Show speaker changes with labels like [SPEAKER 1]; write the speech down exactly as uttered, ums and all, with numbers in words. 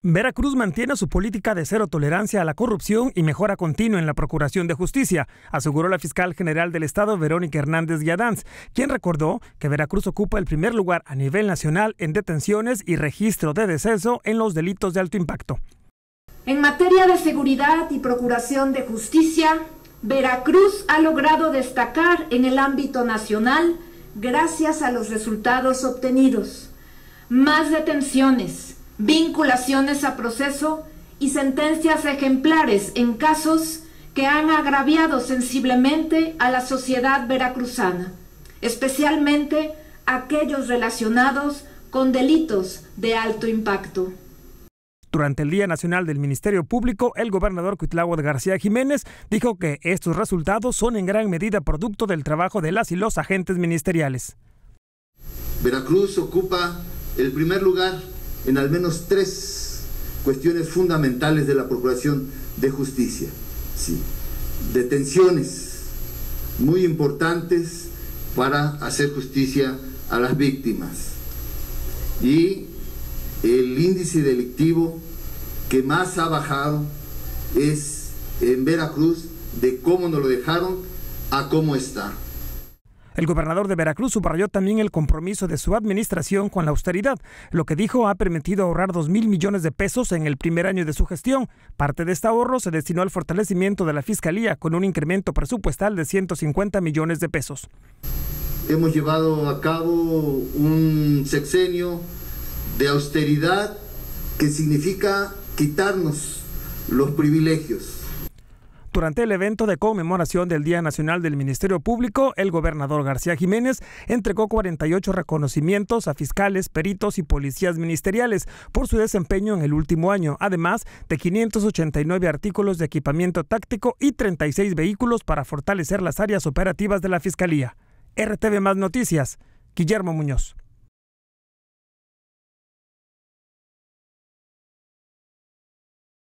[SPEAKER 1] Veracruz mantiene su política de cero tolerancia a la corrupción y mejora continua en la Procuración de Justicia, aseguró la fiscal general del Estado, Verónica Hernández Guiadanz, quien recordó que Veracruz ocupa el primer lugar a nivel nacional en detenciones y registro de deceso en los delitos de alto impacto.
[SPEAKER 2] En materia de seguridad y procuración de justicia, Veracruz ha logrado destacar en el ámbito nacional gracias a los resultados obtenidos. Más detenciones, vinculaciones a proceso y sentencias ejemplares en casos que han agraviado sensiblemente a la sociedad veracruzana, especialmente aquellos relacionados con delitos de alto impacto.
[SPEAKER 1] Durante el Día Nacional del Ministerio Público, el gobernador Cuitláhuac García Jiménez dijo que estos resultados son en gran medida producto del trabajo de las y los agentes ministeriales.
[SPEAKER 3] Veracruz ocupa el primer lugar en al menos tres cuestiones fundamentales de la Procuración de Justicia. Sí. Detenciones muy importantes para hacer justicia a las víctimas. Y el índice delictivo que más ha bajado es en Veracruz, de cómo nos lo dejaron a cómo está.
[SPEAKER 1] El gobernador de Veracruz subrayó también el compromiso de su administración con la austeridad, lo que dijo ha permitido ahorrar dos mil millones de pesos en el primer año de su gestión. Parte de este ahorro se destinó al fortalecimiento de la Fiscalía, con un incremento presupuestal de ciento cincuenta millones de pesos.
[SPEAKER 3] Hemos llevado a cabo un sexenio de austeridad que significa quitarnos los privilegios.
[SPEAKER 1] Durante el evento de conmemoración del Día Nacional del Ministerio Público, el gobernador García Jiménez entregó cuarenta y ocho reconocimientos a fiscales, peritos y policías ministeriales por su desempeño en el último año, además de quinientos ochenta y nueve artículos de equipamiento táctico y treinta y seis vehículos para fortalecer las áreas operativas de la Fiscalía. R T V Más Noticias, Guillermo Muñoz.